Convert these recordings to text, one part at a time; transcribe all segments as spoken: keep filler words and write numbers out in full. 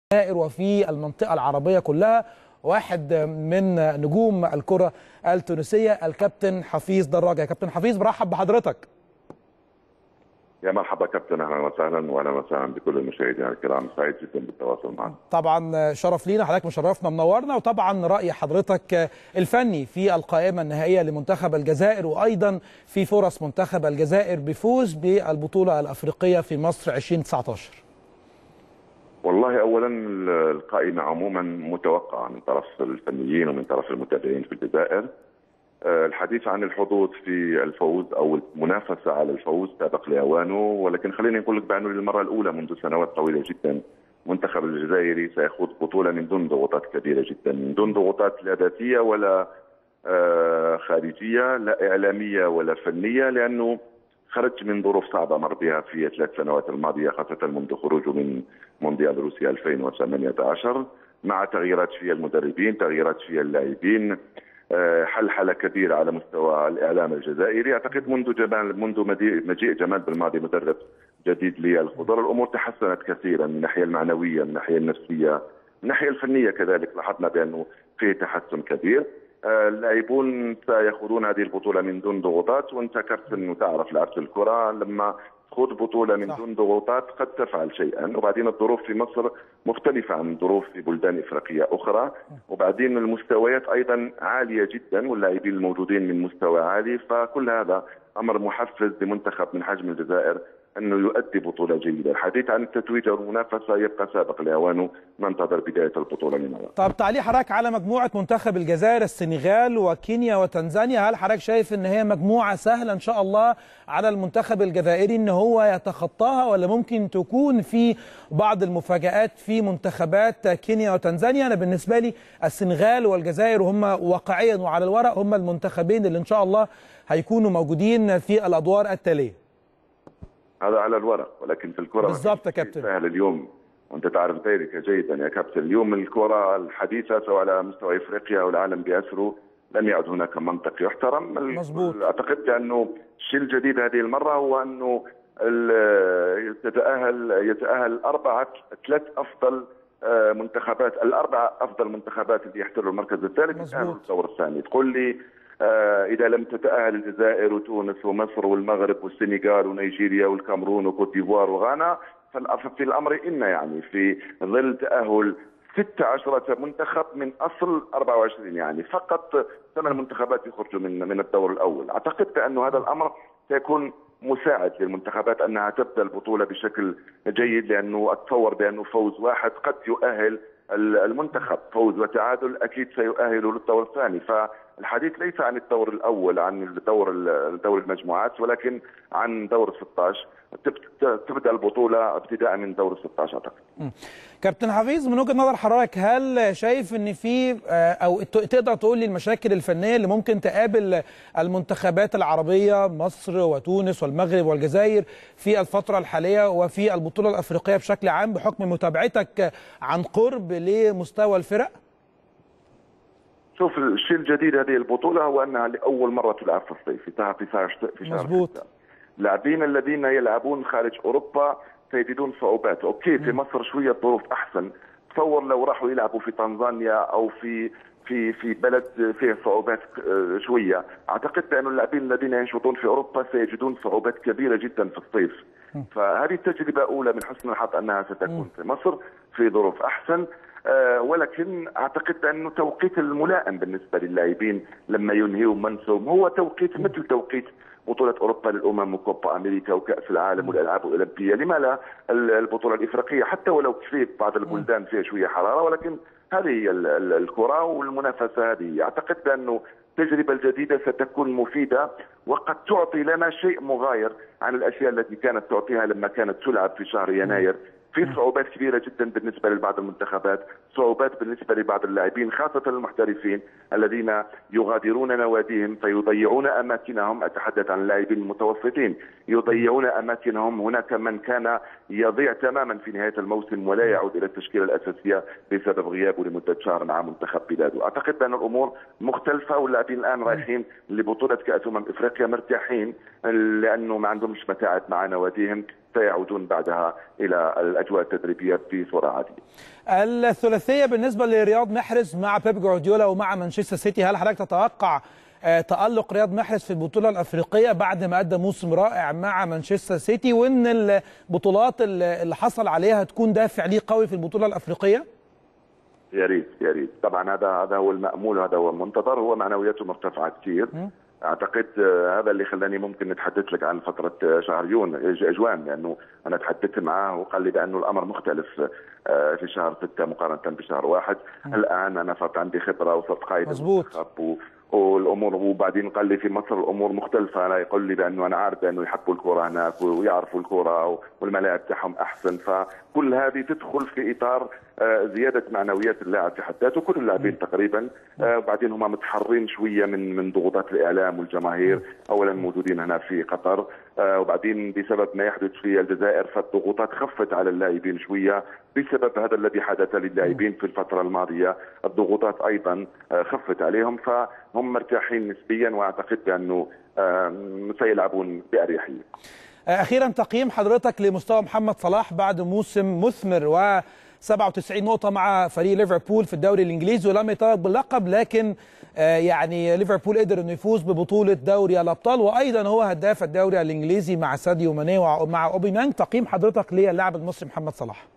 الجزائر وفي المنطقة العربية كلها. واحد من نجوم الكرة التونسية الكابتن حفيظ دراجة. يا كابتن حفيظ برحب بحضرتك. يا مرحبا كابتن، اهلا وسهلا واهلا وسهلا بكل المشاهدين الكرام، سعيد جدا بالتواصل معك. طبعا شرف لينا، حضرتك مشرفنا منورنا، وطبعا رأي حضرتك الفني في القائمة النهائية لمنتخب الجزائر وايضا في فرص منتخب الجزائر بفوز بالبطولة الافريقية في مصر ألفين وتسعة عشر. والله اولا القائمة عموما متوقعة من طرف الفنيين ومن طرف المتابعين في الجزائر. الحديث عن الحظوظ في الفوز او المنافسه على الفوز سابق لاوانه، ولكن خليني نقول لك بانه للمره الاولى منذ سنوات طويله جدا المنتخب الجزائري سيخوض بطوله من دون ضغوطات كبيره جدا، من دون ضغوطات لا ذاتيه ولا خارجيه، لا اعلاميه ولا فنيه، لانه خرج من ظروف صعبه مر بها في الثلاث سنوات الماضيه، خاصه منذ خروجه من مونديال روسيا ألفين وثمانية عشر، مع تغييرات في المدربين، تغييرات في اللاعبين، حلحله كبيره على مستوى الاعلام الجزائري. اعتقد منذ جمال منذ مجيء جمال بالماضي مدرب جديد للخضر الامور تحسنت كثيرا من الناحيه المعنويه، من الناحيه النفسيه، من الناحيه الفنيه كذلك لاحظنا بانه فيه تحسن كبير. اللاعبون سيخوضون هذه البطوله من دون ضغوطات، وانت كابتن وتعرف لعبه الكره لما تخوض بطوله من دون ضغوطات قد تفعل شيئا، وبعدين الظروف في مصر مختلفه عن الظروف في بلدان افريقيه اخرى، وبعدين المستويات ايضا عاليه جدا واللاعبين الموجودين من مستوى عالي، فكل هذا امر محفز لمنتخب من حجم الجزائر انه يؤدي بطوله جيده. الحديث عن التتويج والمنافسه يبقى سابق لاوانه، ننتظر بدايه البطوله من هنا. طب تعليق حضرتك على مجموعه منتخب الجزائر، السنغال وكينيا وتنزانيا، هل حضرتك شايف ان هي مجموعه سهله ان شاء الله على المنتخب الجزائري ان هو يتخطاها، ولا ممكن تكون في بعض المفاجآت في منتخبات كينيا وتنزانيا؟ انا بالنسبه لي السنغال والجزائر هم واقعيا وعلى الورق هم المنتخبين اللي ان شاء الله هيكونوا موجودين في الادوار التاليه. هذا على الورق، ولكن في الكره بالضبط يا كابتن سهل اليوم، وانت تعرف ذلك جيدا يا كابتن. اليوم الكره الحديثه سواء على مستوى افريقيا او العالم باسره لم يعد هناك منطق يحترم. مظبوط. اعتقد بانه الشيء الجديد هذه المره هو انه يتاهل يتاهل اربعه ثلاث افضل منتخبات، الاربعه افضل منتخبات اللي يحتلوا المركز الثالث يتاهلوا الدور الثاني. تقول لي آه إذا لم تتأهل الجزائر وتونس ومصر والمغرب والسنغال ونيجيريا والكامرون وكوت ديفوار وغانا، في الأمر إن يعني في ظل تأهل ستة عشر منتخب من أصل أربعة وعشرين، يعني فقط ثمان منتخبات يخرجوا من من الدور الأول. أعتقد بأن هذا الأمر سيكون مساعد للمنتخبات أنها تبدأ البطولة بشكل جيد، لأنه أتصور بأنه فوز واحد قد يؤهل المنتخب، فوز وتعادل اكيد سيؤهله للدور الثاني. فالحديث ليس عن الدور الاول عن الدور دور المجموعات، ولكن عن دور ستة عشر، تبدا البطوله ابتداء من دور ستة عشر اعتقد. كابتن حفيظ، من وجهه نظر حضرتك هل شايف ان في او تقدر تقول لي المشاكل الفنيه اللي ممكن تقابل المنتخبات العربيه مصر وتونس والمغرب والجزائر في الفتره الحاليه وفي البطوله الافريقيه بشكل عام بحكم متابعتك عن قرب لمستوى الفرق؟ شوف، الشيء الجديد هذه البطوله هو انها لاول مره تلعب في الصيف، في شهر في شهر مظبوط. اللاعبين الذين يلعبون خارج اوروبا سيجدون صعوبات. اوكي في مصر شويه ظروف احسن، تصور لو راحوا يلعبوا في تنزانيا او في في في بلد فيه صعوبات شويه، اعتقد بان اللاعبين الذين ينشطون في اوروبا سيجدون صعوبات كبيره جدا في الصيف. فهذه تجربه اولى من حسن الحظ انها ستكون في مصر في ظروف احسن، أه ولكن اعتقد انه توقيت الملائم بالنسبه للاعبين لما ينهيوا منسهم هو توقيت مثل توقيت بطولة أوروبا للأمم وكوبا أمريكا وكأس العالم والألعاب الأولمبية. لما لا البطولة الإفريقية حتى ولو في بعض البلدان فيها شوية حرارة، ولكن هذه هي الكرة والمنافسة هذه. أعتقد بأنه التجربة الجديدة ستكون مفيدة وقد تعطي لنا شيء مغاير عن الأشياء التي كانت تعطيها لما كانت تلعب في شهر يناير. في صعوبات كبيرة جدا بالنسبة لبعض المنتخبات، صعوبات بالنسبة لبعض اللاعبين خاصة المحترفين الذين يغادرون نواديهم فيضيعون أماكنهم. أتحدث عن اللاعبين المتوسطين يضيعون أماكنهم. هناك من كان يضيع تماما في نهاية الموسم ولا يعود إلى التشكيلة الأساسية بسبب غيابه لمدة شهر مع منتخب بلاده. أعتقد بأن الأمور مختلفة واللاعبين الآن رايحين لبطولة كأس أمم إفريقيا مرتاحين لأنه ما عندهمش متاعب مع نواديهم، سيعودون بعدها الى الاجواء التدريبيه بصوره عاديه. الثلاثيه بالنسبه لرياض محرز مع بيب جوارديولا ومع مانشستر سيتي، هل حضرتك تتوقع تألق رياض محرز في البطوله الافريقيه بعد ما ادى موسم رائع مع مانشستر سيتي، وان البطولات اللي حصل عليها تكون دافع ليه قوي في البطوله الافريقيه؟ يا ريت يا ريت طبعا، هذا هذا هو المأمول وهذا هو المنتظر. هو معنوياته مرتفعه كثير. اعتقد هذا اللي خلاني ممكن نتحدث لك عن فتره شهر يون اجوان، لانه انا تحدثت معه وقال لي بانه الامر مختلف في شهر ستة مقارنه بشهر واحد. الان انا صرت عندي خبره وصرت قائد مظبوط والامور، وبعدين قال لي في مصر الامور مختلفه. انا يقول لي بانه انا عارف بانه يحبوا الكره هناك ويعرفوا الكره والملاعب تاعهم احسن، فكل هذه تدخل في اطار زياده معنويات اللاعب في حد ذاته، كل اللاعبين تقريبا. وبعدين هم متحررين شويه من من ضغوطات الاعلام والجماهير، اولا موجودين هنا في قطر، وبعدين بسبب ما يحدث في الجزائر فالضغوطات خفت على اللاعبين شويه بسبب هذا الذي حدث للاعبين في الفتره الماضيه. الضغوطات ايضا خفت عليهم، فهم مرتاحين نسبيا، واعتقد بانه سيلعبون باريحيه. اخيرا تقييم حضرتك لمستوى محمد صلاح بعد موسم مثمر و سبعة وتسعين نقطة مع فريق ليفربول في الدوري الانجليزي، ولم يتوج باللقب، لكن يعني ليفربول قدر انه يفوز ببطولة دوري الابطال، وايضا هو هداف الدوري الانجليزي مع ساديو ماني ومع اوبيميانج. تقييم حضرتك للاعب المصري محمد صلاح؟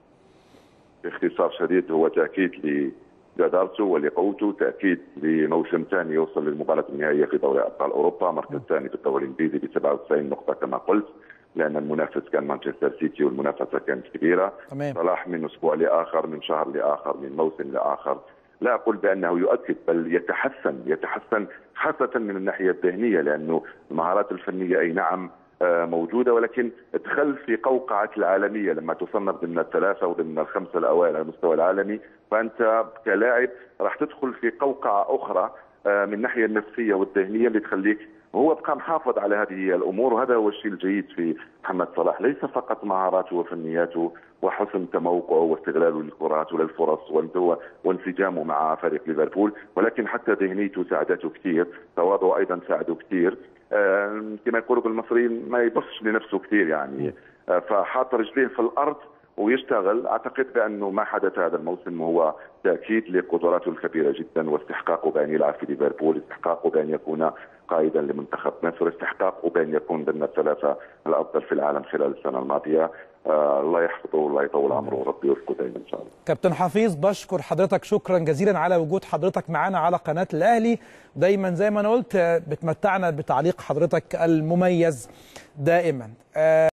باختصار شديد هو تاكيد لجدارته ولقوته، تاكيد لموسم ثاني يوصل للمباراة النهائية في دوري ابطال اوروبا، مركز ثاني في الدوري الانجليزي ب سبعة وتسعين نقطة كما قلت، لأن المنافس كان مانشستر سيتي والمنافسة كانت كبيرة. تمام. صلاح من أسبوع لآخر، من شهر لآخر، من موسم لآخر، لا أقول بأنه يؤكد بل يتحسن يتحسن خاصة من الناحية الذهنية، لأنه المهارات الفنية أي نعم موجودة، ولكن ادخل في قوقعة العالمية لما تصنف ضمن الثلاثة وضمن الخمسة الأوائل على المستوى العالمي، فأنت كلاعب راح تدخل في قوقعة أخرى من الناحية النفسية والذهنية اللي تخليك، وهو بقى محافظ على هذه الامور. وهذا هو الشيء الجيد في محمد صلاح، ليس فقط مهاراته وفنياته وحسن تموقعه واستغلاله للكرات وللفرص وانسجامه مع فريق ليفربول، ولكن حتى ذهنيته ساعدته كثير، تواضعه ايضا ساعده كثير. آه كما يقولوا بالمصريين ما يبصش لنفسه كثير يعني، آه فحاط رجليه في الارض ويشتغل. اعتقد بانه ما حدث هذا الموسم هو تاكيد لقدراته الكبيره جدا، واستحقاقه بان يلعب في ليفربول، استحقاقه بان يكون قائدا لمنتخب مصر، استحقاقه بان يكون ضمن الثلاثه الافضل في العالم خلال السنه الماضيه. آه الله يحفظه والله يطول عمره وربي يوفقه دائما ان شاء الله. كابتن حفيظ، بشكر حضرتك شكرا جزيلا على وجود حضرتك معنا على قناه الاهلي، دايما زي ما انا قلت بتمتعنا بتعليق حضرتك المميز دائما. آه